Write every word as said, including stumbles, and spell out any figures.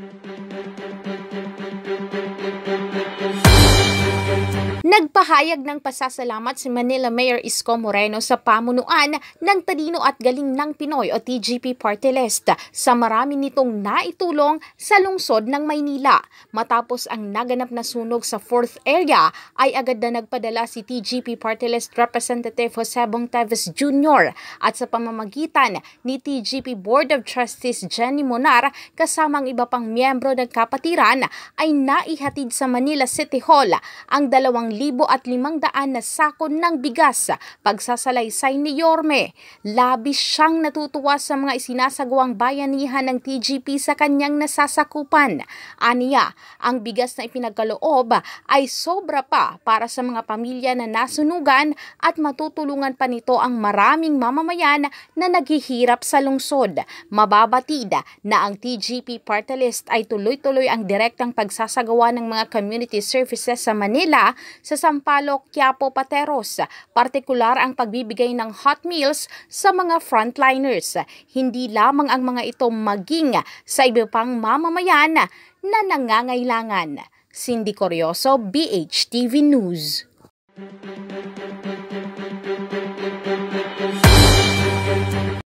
Nagpahayag ng pasasalamat si Manila Mayor Isko Moreno sa pamunuan ng Talino at Galing ng Pinoy o T G P Partylist sa marami nitong naitulong sa lungsod ng Maynila. Matapos ang naganap na sunog sa fourth area ay agad na nagpadala si T G P Partylist Representative Jose Teves Junior at sa pamamagitan ni T G P Board of Trustees Jenny Monar kasamang iba pang miyembro ng kapatiran ay naihatid sa Manila City Hall ang dalawang libo at limang daan na sako ng bigas. Pagsasalaysay ni Yorme, labis siyang natutuwa sa mga isinasagawang bayanihan ng T G P sa kanyang nasasakupan. Aniya, ang bigas na ipinagkaloob ay sobra pa para sa mga pamilya na nasunugan at matutulungan pa nito ang maraming mamamayan na naghihirap sa lungsod. Mababatid na ang T G P Partylist ay tuloy-tuloy ang direktang pagsasagawa ng mga community services sa Manila, sa Sampaloc, Quiapo, Pateros, partikular ang pagbibigay ng hot meals sa mga frontliners. Hindi lamang ang mga ito maging sa iba pang mamamayan na nangangailangan. Cindy Corioso, B H T V News.